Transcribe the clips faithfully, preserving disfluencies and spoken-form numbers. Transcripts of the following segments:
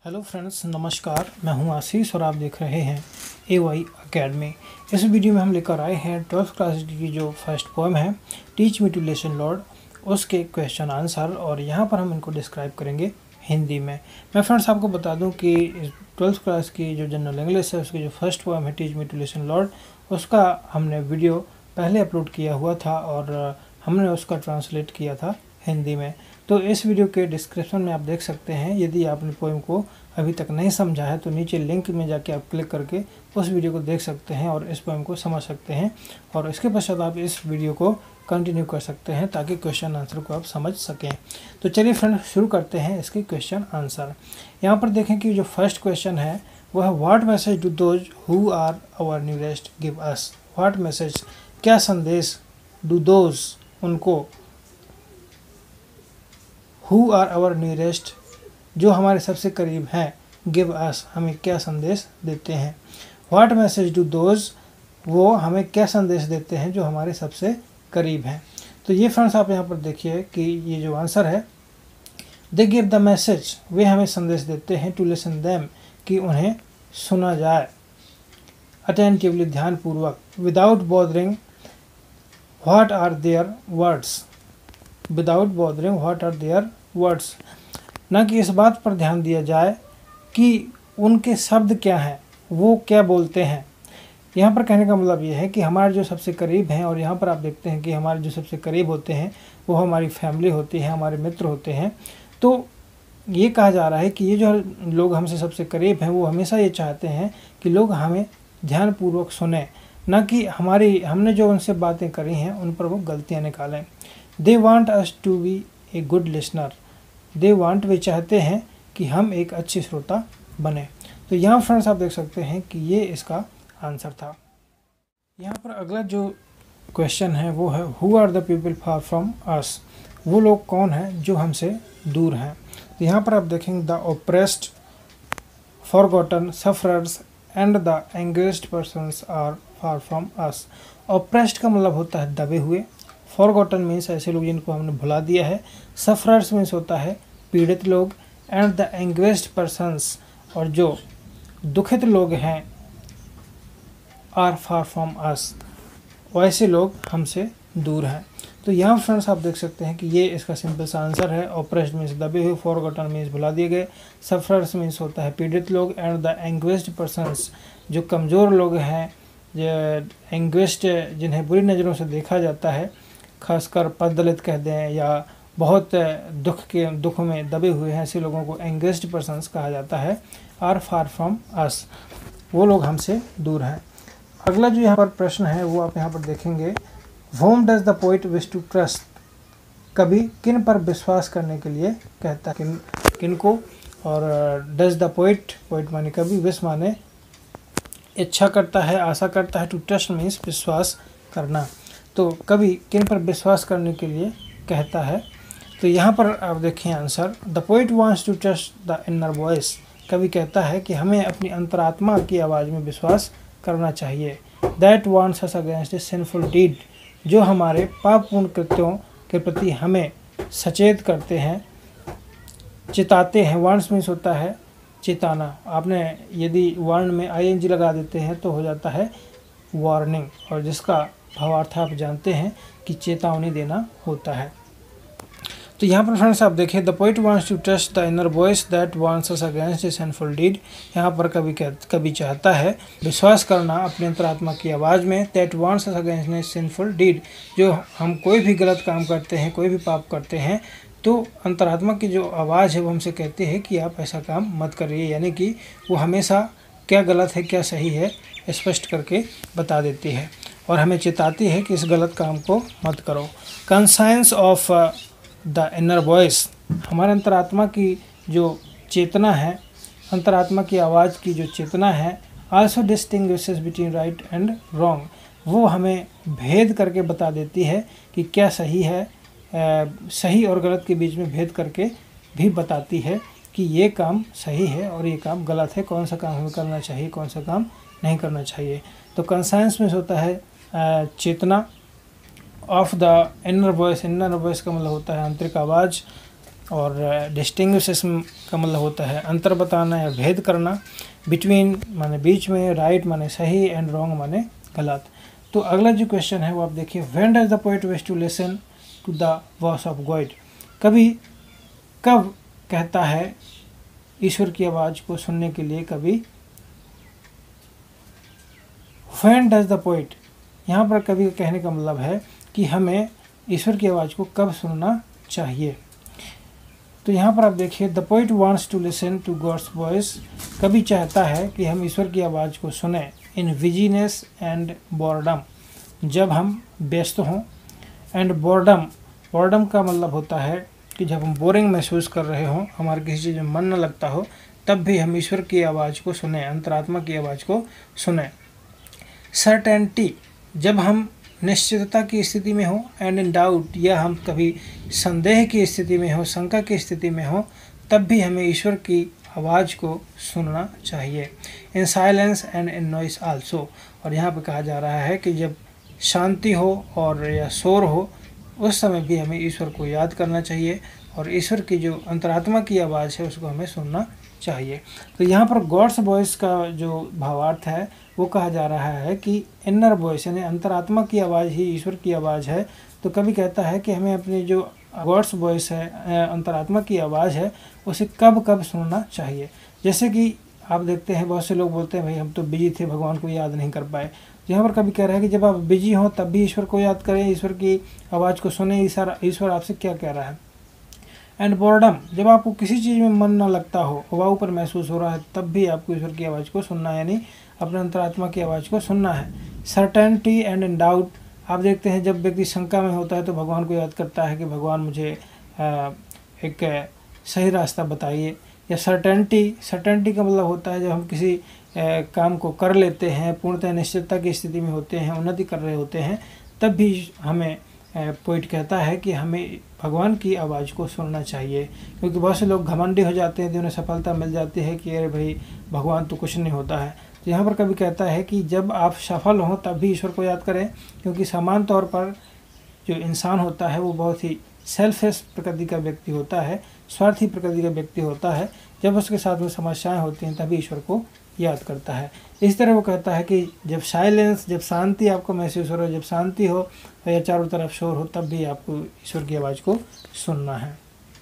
Hello friends, नमस्कार। मैं हूं आशीष और आप देख रहे हैं ए वाई अकेडमी। इस वीडियो में हम लेकर आए हैं ट्वेल्थ क्लास की जो फर्स्ट पोएम है teach me to listen Lord, उसके क्वेश्चन आंसर, और यहां पर हम इनको डिस्क्राइब करेंगे हिंदी में। मैं फ्रेंड्स आपको बता दूं कि ट्वेल्थ क्लास की जो जनरल इंग्लिश है उसकी जो फर्स्ट पोएम है teach me to listen Lord, उसका हमने वीडियो पहले अपलोड किया हुआ था और हमने उसका ट्रांसलेट किया था हिंदी में। तो इस वीडियो के डिस्क्रिप्शन में आप देख सकते हैं। यदि आपने पोएम को अभी तक नहीं समझा है तो नीचे लिंक में जाके आप क्लिक करके उस वीडियो को देख सकते हैं और इस पोएम को समझ सकते हैं, और इसके पश्चात आप इस वीडियो को कंटिन्यू कर सकते हैं ताकि क्वेश्चन आंसर को आप समझ सकें। तो चलिए फ्रेंड शुरू करते हैं इसके क्वेश्चन आंसर। यहाँ पर देखें कि जो फर्स्ट क्वेश्चन है वह है what message do those who are our nearest give us. What message, क्या संदेश, डू दोज उनको, हु आर आवर नियरेस्ट जो हमारे सबसे करीब हैं, गिव अस हमें क्या संदेश देते हैं। व्हाट मैसेज डू दोज वो हमें क्या संदेश देते हैं जो हमारे सबसे करीब हैं। तो ये फ्रेंड्स आप यहाँ पर देखिए कि ये जो आंसर है, दे गिव द मैसेज, वे हमें संदेश देते हैं, टू लिसन देम कि उन्हें सुना जाए, अटेंटिवली ध्यानपूर्वक, without bothering what are their words, without bothering what are their words, न कि इस बात पर ध्यान दिया जाए कि उनके शब्द क्या हैं, वो क्या बोलते हैं। यहाँ पर कहने का मतलब ये है कि हमारे जो सबसे करीब हैं, और यहाँ पर आप देखते हैं कि हमारे जो सबसे करीब होते हैं वो हमारी फैमिली होती है, हमारे मित्र होते हैं। तो ये कहा जा रहा है कि ये जो लोग हमसे सबसे करीब हैं वो हमेशा ये चाहते हैं कि लोग हमें ध्यानपूर्वक सुने, न कि हमारी हमने जो उनसे बातें करी हैं उन पर वो गलतियाँ निकालें। They want us to be a good listener, they want वे चाहते हैं कि हम एक अच्छे श्रोता बने। तो यहाँ फ्रेंड्स आप देख सकते हैं कि ये इसका आंसर था। यहाँ पर अगला जो क्वेश्चन है वो है who are the people far from us, वो लोग कौन हैं जो हमसे दूर हैं। तो यहाँ पर आप देखेंगे the oppressed, forgotten, sufferers and the engaged persons are far from us. Oppressed का मतलब होता है दबे हुए, फॉरगॉटन मीन्स ऐसे लोग जिनको हमने भुला दिया है, सफरर्स मीन्स होता है पीड़ित लोग, एंड द एंग्वेस्ड पर्सन्स और जो दुखित लोग हैं, आर फार फ्रॉम अस वैसे लोग हमसे दूर हैं। तो यहाँ फ्रेंड्स आप देख सकते हैं कि ये इसका सिंपल सा आंसर है। ऑप्रेस्ड मीन्स दबे हुए, फॉरगॉटन मीन्स भुला दिए गए, सफरर्स मीन्स होता है पीड़ित लोग, एंड द एंग्वेस्ड पर्सन्स जो कमज़ोर लोग हैं, जो एंग्वेस्ड जिन्हें बुरी नज़रों से देखा जाता है, खासकर पददलित कह दें या बहुत दुख के दुख में दबे हुए हैं, ऐसे लोगों को एंगेज्ड पर्सन्स कहा जाता है। आर फार फ्रॉम अस वो लोग हमसे दूर हैं। अगला जो यहाँ पर प्रश्न है वो आप यहाँ पर देखेंगे, whom does the poet wish to trust, कभी किन पर विश्वास करने के लिए कहता है, किन किन को, और does the poet, poet माने कभी, wish माने इच्छा करता है, आशा करता है, to trust मीन्स विश्वास करना। तो कभी किन पर विश्वास करने के लिए कहता है। तो यहाँ पर आप देखें answer, the poet wants to trust the inner voice, कभी कहता है कि हमें अपनी अंतरात्मा की आवाज़ में विश्वास करना चाहिए। That wants us against a sinful deed, जो हमारे पापपूर्ण कृत्यों के प्रति हमें सचेत करते हैं, चिताते हैं। वांट्स मीन्स होता है चेताना। आपने यदि वार्न में आई एन जी लगा देते हैं तो हो जाता है वार्निंग, और जिसका भावार्थ आप जानते हैं कि चेतावनी देना होता है। तो यहाँ पर फ्रेंड्स आप देखिए, the poet wants to trust the inner voice that wants us against a sinful deed. यहाँ पर कभी कभी चाहता है विश्वास करना अपनी अंतरात्मा की आवाज़ में, that wants us against a sinful deed, जो हम कोई भी गलत काम करते हैं, कोई भी पाप करते हैं तो अंतरात्मा की जो आवाज़ है वो हमसे कहती है कि आप ऐसा काम मत करिए, यानी कि वो हमेशा क्या गलत है क्या सही है स्पष्ट करके बता देती है और हमें चेताती है कि इस गलत काम को मत करो। Conscience of the inner voice, हमारे अंतरात्मा की जो चेतना है, अंतरात्मा की आवाज़ की जो चेतना है, also distinguishes between right and wrong, वो हमें भेद करके बता देती है कि क्या सही है, आ, सही और गलत के बीच में भेद करके भी बताती है कि ये काम सही है और ये काम गलत है, कौन सा काम हमें करना चाहिए, कौन सा काम नहीं करना चाहिए। तो कंसाइंस में होता है आ, चेतना, of the inner voice, inner voice का मतलब होता है आंतरिक आवाज़, और डिस्टिंग्विशेस का मतलब होता है अंतर बताना या भेद करना, बिटवीन माने बीच में, राइट माने सही, एंड रॉन्ग माने गलत। तो अगला जो क्वेश्चन है वो आप देखिए, when does the poet wish to listen to the voice of God, कभी कब कहता है ईश्वर की आवाज़ को सुनने के लिए कभी। व्हेन डज द पोएट, यहाँ पर कभी कहने का मतलब है कि हमें ईश्वर की आवाज़ को कब सुनना चाहिए। तो यहाँ पर आप देखिए, the poet wants to listen to God's voice, कभी चाहता है कि हम ईश्वर की आवाज़ को सुने इन बिजीनेस एंड बोर्डम, जब हम व्यस्त हों, एंड बोर्डम, बोर्डम का मतलब होता है कि जब हम बोरिंग महसूस कर रहे हों, हमारे किसी चीज़ में मन न लगता हो, तब भी हम ईश्वर की आवाज़ को सुने, अंतरात्मा की आवाज़ को सुने। सर्टेनिटी, जब हम निश्चितता की स्थिति में हो, एंड इन डाउट, या हम कभी संदेह की स्थिति में हो, शंका की स्थिति में हो, तब भी हमें ईश्वर की आवाज़ को सुनना चाहिए। In silence and in noise also, और यहाँ पर कहा जा रहा है कि जब शांति हो और या शोर हो, उस समय भी हमें ईश्वर को याद करना चाहिए और ईश्वर की जो अंतरात्मा की आवाज़ है उसको हमें सुनना चाहिए। तो यहाँ पर गॉड्स वॉइस का जो भावार्थ है वो कहा जा रहा है कि इनर वॉइस यानी अंतरात्मा की आवाज़ ही ईश्वर की आवाज़ है। तो कभी कहता है कि हमें अपनी जो गॉड्स वॉइस है, अंतरात्मा की आवाज़ है, उसे कब कब सुनना चाहिए। जैसे कि आप देखते हैं बहुत से लोग बोलते हैं भाई हम तो बिजी थे, भगवान को याद नहीं कर पाए। यहाँ पर कभी कह रहा है कि जब आप बिजी हों तब भी ईश्वर को याद करें, ईश्वर की आवाज़ को सुने, ईश्वर ईश्वर आपसे क्या कह रहा है। एंड बोर्डम, जब आपको किसी चीज़ में मन ना लगता हो, उबाऊपन महसूस हो रहा है, तब भी आपको ईश्वर की आवाज़ को सुनना है, यानी अपने अंतरात्मा की आवाज़ को सुनना है। सर्टेनिटी एंड इन डाउट, आप देखते हैं जब व्यक्ति शंका में होता है तो भगवान को याद करता है कि भगवान मुझे एक सही रास्ता बताइए। या सर्टेनिटी, सर्टेनिटी का मतलब होता है जब हम किसी काम को कर लेते हैं, पूर्णतः निश्चितता की स्थिति में होते हैं, उन्नति कर रहे होते हैं, तब भी हमें पोइट कहता है कि हमें भगवान की आवाज़ को सुनना चाहिए। क्योंकि बहुत से लोग घमंडी हो जाते हैं, तो उन्हें सफलता मिल जाती है कि अरे भाई भगवान तो कुछ नहीं होता है। तो यहाँ पर कभी कहता है कि जब आप सफल हों तब भी ईश्वर को याद करें, क्योंकि समान तौर पर जो इंसान होता है वो बहुत ही सेल्फिश प्रकृति का व्यक्ति होता है, स्वार्थी प्रकृति का व्यक्ति होता है। जब उसके साथ में समस्याएं होती हैं तभी ईश्वर को याद करता है। इस तरह वो कहता है कि जब साइलेंस, जब शांति आपको महसूस हो रहा है, जब शांति हो या चारों तरफ शोर हो, तब भी आपको ईश्वर की आवाज़ को सुनना है।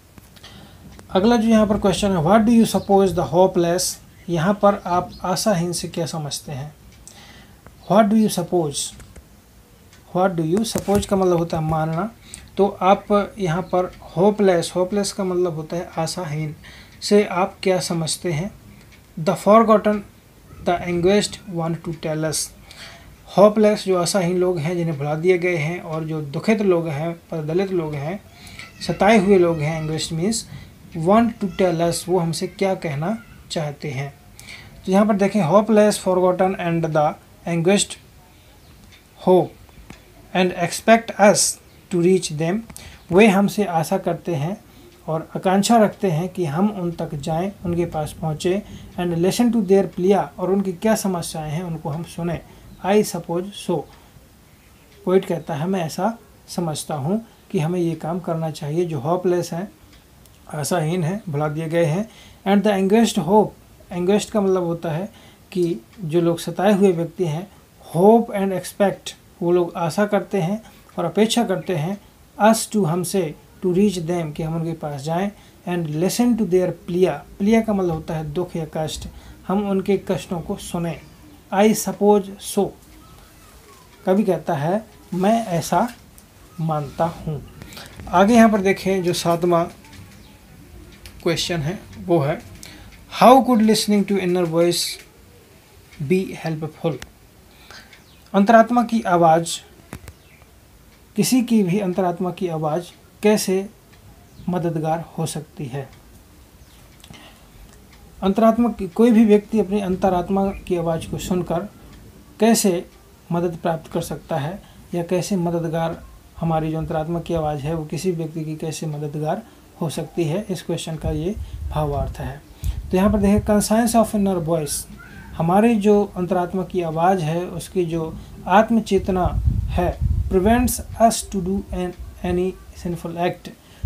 अगला जो यहाँ पर क्वेश्चन है, what do you suppose the hopeless, यहाँ पर आप आशाहीन से क्या समझते हैं। What do you suppose, what do you suppose का मतलब होता है मानना। तो आप यहाँ पर होपलेस, होपलेस का मतलब होता है आशाहीन, से आप क्या समझते हैं। The forgotten the anguished want to tell us, hopeless जो आशाहीन लोग हैं जिन्हें भुला दिए गए हैं, और जो दुखित लोग हैं, परदलित लोग हैं, सताए हुए लोग हैं, anguished means want to tell us, वो हमसे क्या कहना चाहते हैं। तो यहाँ पर देखें, hopeless, forgotten and the anguished hope and expect us to reach them, वे हमसे आशा करते हैं और आकांक्षा रखते हैं कि हम उन तक जाएं, उनके पास पहुँचे। And listen to their plea, और उनकी क्या समस्याएं हैं उनको हम सुने। आई सपोज सो, पोइट कहता है मैं ऐसा समझता हूँ कि हमें ये काम करना चाहिए। जो होपलेस हैं, आशाहीन हैं, भुला दिए गए हैं। And the anguished hope, anguished का मतलब होता है कि जो लोग सताए हुए व्यक्ति हैं, होप एंड एक्सपेक्ट, वो लोग आशा करते हैं और अपेक्षा करते हैं, अस टू हमसे, टू रीच देम कि हम उनके पास जाएं। And listen to their plea, plea का मतलब होता है दुख या कष्ट, हम उनके कष्टों को सुने। आई सपोज सो, कभी कहता है मैं ऐसा मानता हूँ। आगे यहाँ पर देखें जो सातवां क्वेश्चन है वो है, how could listening to inner voice be helpful, अंतरात्मा की आवाज़, किसी की भी अंतरात्मा की आवाज़ कैसे मददगार हो सकती है। अंतरात्मा की, कोई भी व्यक्ति अपनी अंतरात्मा की आवाज़ को सुनकर कैसे मदद प्राप्त कर सकता है, या कैसे मददगार, हमारी जो अंतरात्मा की आवाज़ है वो किसी व्यक्ति की कैसे मददगार हो सकती है, इस क्वेश्चन का ये भावार्थ है। तो यहाँ पर देखिए, कंसाइंस ऑफ इनर वॉइस, हमारी जो अंतरात्मा की आवाज़ है उसकी जो आत्मचेतना है, prevents us to do an any sinful act,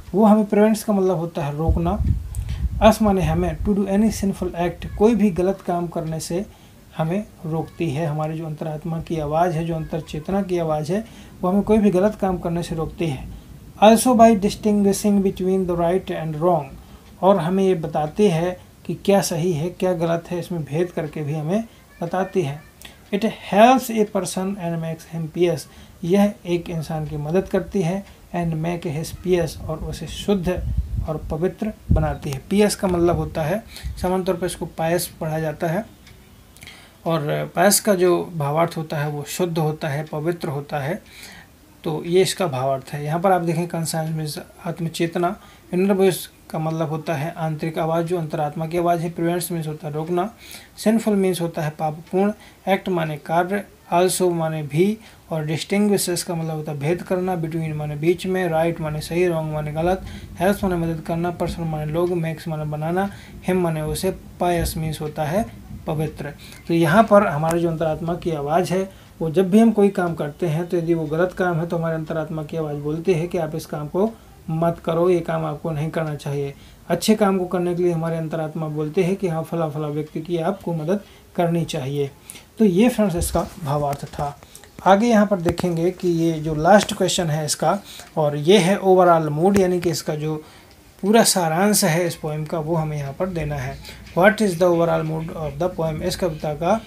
वो हमें प्रिवेंट्स का मतलब होता है रोकना। अस माने हमें, to do any sinful act, कोई भी गलत काम करने से हमें रोकती है। हमारी जो अंतरात्मा की आवाज़ है, जो अंतर चेतना की आवाज़ है, वो हमें कोई भी गलत काम करने से रोकती है। Also by distinguishing between the right and wrong, और हमें ये बताती है कि क्या सही है क्या गलत है, इसमें भेद करके भी हमें बताती है। It helps a person and makes him pious, यह एक इंसान की मदद करती है, एंड मेक हिज पियस, और उसे शुद्ध और पवित्र बनाती है। पियस का मतलब होता है, सामान्य तौर पर इसको पायस पढ़ा जाता है, और पायस का जो भावार्थ होता है वो शुद्ध होता है, पवित्र होता है। तो ये इसका भावार्थ है। यहाँ पर आप देखें कंसाइंस में आत्मचेतना, इनर वॉइस का मतलब होता है आंतरिक आवाज़, जो अंतरात्मा की आवाज़ है। प्रिवेंट्स मीन्स होता है रोकना। सिंफुल मीन्स होता है पापपूर्ण। एक्ट माने कार्य, आल्सो माने भी, और डिस्टिंग्विशेस का मतलब होता है भेद करना। बिटवीन माने बीच में, राइट माने सही, रॉन्ग माने गलत, हेल्प माने मदद करना, पर्सन माने लोग, मेक्स माने बनाना, हिम माने उसे, पायस मीन्स होता है पवित्र। तो यहाँ पर हमारे जो अंतरात्मा की आवाज़ है, वो जब भी हम कोई काम करते हैं तो यदि वो गलत काम है तो हमारे अंतरात्मा की आवाज़ बोलती है कि आप इस काम को मत करो, ये काम आपको नहीं करना चाहिए। अच्छे काम को करने के लिए हमारे अंतरात्मा बोलते हैं कि हाँ फला फला व्यक्ति की आपको मदद करनी चाहिए। तो ये फ्रेंड्स इसका भावार्थ था। आगे यहाँ पर देखेंगे कि ये जो लास्ट क्वेश्चन है इसका, और ये है ओवरऑल मूड, यानी कि इसका जो पूरा सारांश है इस पोएम का वो हमें यहाँ पर देना है। What is the overall mood of the poem, इस कविता का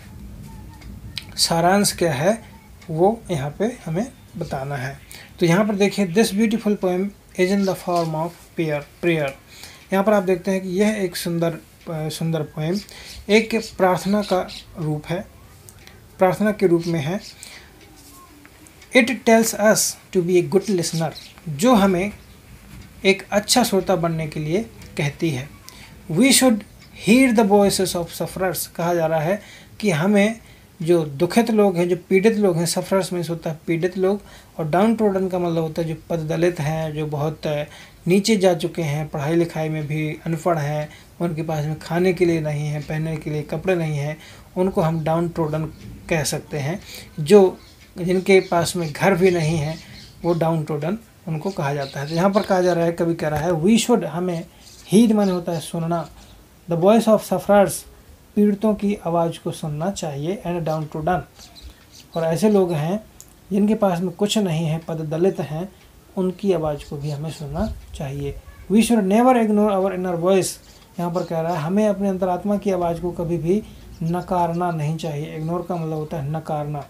सारांश क्या है वो यहाँ पे हमें बताना है। तो यहाँ पर देखिए, this beautiful poem is in the form of prayer prayer यहाँ पर आप देखते हैं कि यह एक सुंदर सुंदर पोएम एक प्रार्थना का रूप है, प्रार्थना के रूप में है। It tells us to be a good listener, जो हमें एक अच्छा श्रोता बनने के लिए कहती है। We should hear the voices of sufferers, कहा जा रहा है कि हमें जो दुखित लोग हैं, जो पीड़ित लोग हैं, सफरर्स मीन्स होता है पीड़ित लोग, और डाउन ट्रोडन का मतलब होता है जो पद दलित हैं, जो बहुत नीचे जा चुके हैं, पढ़ाई लिखाई में भी अनपढ़ हैं, उनके पास में खाने के लिए नहीं है, पहनने के लिए कपड़े नहीं हैं, उनको हम डाउन ट्रोडन कह सकते हैं। जो जिनके पास में घर भी नहीं है वो डाउन ट्रोडन उनको कहा जाता है। तो यहाँ पर कहा जा रहा है, कभी कह रहा है वी शुड, हमें, हीड माने होता है सुनना, द वॉइस ऑफ सफरर्स, पीड़ितों की आवाज़ को सुनना चाहिए, एंड डाउन ट्रोडन, और ऐसे लोग हैं जिनके पास में कुछ नहीं है, पद दलित हैं, उनकी आवाज़ को भी हमें सुनना चाहिए। We should never ignore our inner voice, यहाँ पर कह रहा है हमें अपने अंतरात्मा की आवाज़ को कभी भी नकारना नहीं चाहिए। इग्नोर का मतलब होता है नकारना।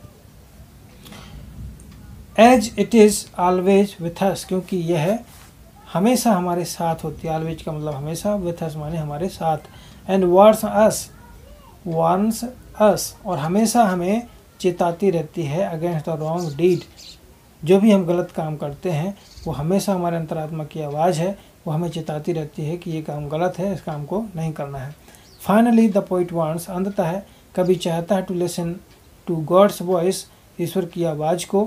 As it is always with us, क्योंकि यह हमेशा हमारे साथ होती है। ऑलवेज का मतलब हमेशा, विथ अस माने हमारे साथ। And warns us, warns us, और हमेशा हमें चेताती रहती है अगेंस्ट द रॉन्ग डीड, जो भी हम गलत काम करते हैं वो हमेशा हमारे अंतरात्मा की आवाज़ है, वो हमें चेताती रहती है कि ये काम गलत है, इस काम को नहीं करना है। फाइनली द पोइट वांट्स, अंततः है कभी चाहता है, to listen to God's voice, ईश्वर की आवाज़ को।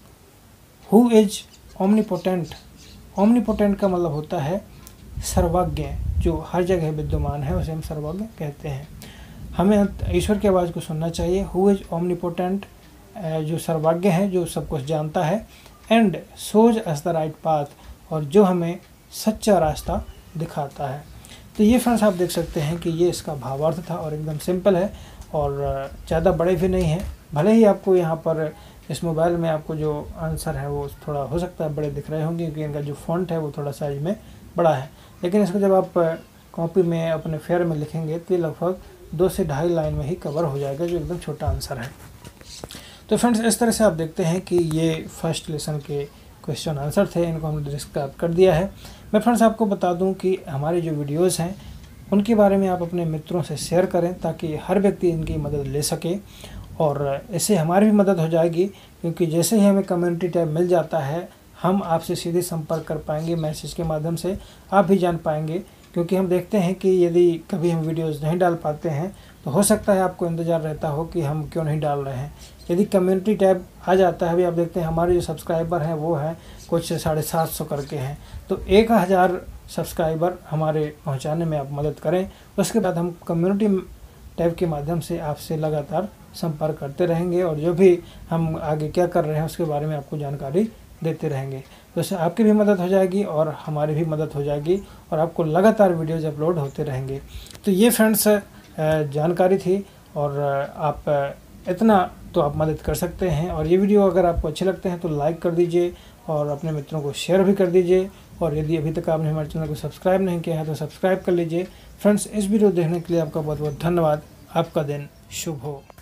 हु इज ओमनीपोटेंट, ओमनीपोटेंट का मतलब होता है सर्वज्ञ, जो हर जगह विद्यमान है, उसे हम सर्वज्ञ कहते हैं। हमें ईश्वर की आवाज़ को सुनना चाहिए। हु इज ओमनीपोटेंट, जो सर्वज्ञ है, जो सब कुछ जानता है। And shows us the right path, और जो हमें सच्चा रास्ता दिखाता है। तो ये फ्रेंड्स आप देख सकते हैं कि ये इसका भावार्थ था, और एकदम सिंपल है, और ज़्यादा बड़े भी नहीं हैं। भले ही आपको यहाँ पर इस मोबाइल में आपको जो आंसर है वो थोड़ा हो सकता है बड़े दिख रहे होंगे, क्योंकि इनका जो फॉन्ट है वो थोड़ा साइज में बड़ा है, लेकिन इसको जब आप कॉपी में अपने फेयर में लिखेंगे तो ये लगभग दो से ढाई लाइन में ही कवर हो जाएगा, जो एकदम छोटा आंसर है। तो फ्रेंड्स इस तरह से आप देखते हैं कि ये फर्स्ट लेसन के क्वेश्चन आंसर थे, इनको हमने डिस्क्राइब कर दिया है। मैं फ्रेंड्स आपको बता दूं कि हमारे जो वीडियोस हैं उनके बारे में आप अपने मित्रों से शेयर करें, ताकि हर व्यक्ति इनकी मदद ले सके, और इससे हमारी भी मदद हो जाएगी, क्योंकि जैसे ही हमें कम्युनिटी टैब मिल जाता है हम आपसे सीधे संपर्क कर पाएंगे, मैसेज के माध्यम से आप भी जान पाएंगे। क्योंकि हम देखते हैं कि यदि कभी हम वीडियोस नहीं डाल पाते हैं तो हो सकता है आपको इंतज़ार रहता हो कि हम क्यों नहीं डाल रहे हैं। यदि कम्युनिटी टैब आ जाता है, अभी आप देखते हैं हमारे जो सब्सक्राइबर हैं वो हैं कुछ साढ़े सात सौ करके हैं, तो एक हज़ार सब्सक्राइबर हमारे पहुंचाने में आप मदद करें। उसके बाद हम कम्युनिटी टैब के माध्यम से आपसे लगातार संपर्क करते रहेंगे, और जो भी हम आगे क्या कर रहे हैं उसके बारे में आपको जानकारी देते रहेंगे। तो इससे आपकी भी मदद हो जाएगी और हमारी भी मदद हो जाएगी और आपको लगातार वीडियोज अपलोड होते रहेंगे। तो ये फ्रेंड्स जानकारी थी और आप इतना तो आप मदद कर सकते हैं। और ये वीडियो अगर आपको अच्छे लगते हैं तो लाइक कर दीजिए और अपने मित्रों को शेयर भी कर दीजिए। और यदि अभी तक आपने हमारे चैनल को सब्सक्राइब नहीं किया है तो सब्सक्राइब कर लीजिए। फ्रेंड्स, इस वीडियो देखने के लिए आपका बहुत बहुत धन्यवाद। आपका दिन शुभ हो।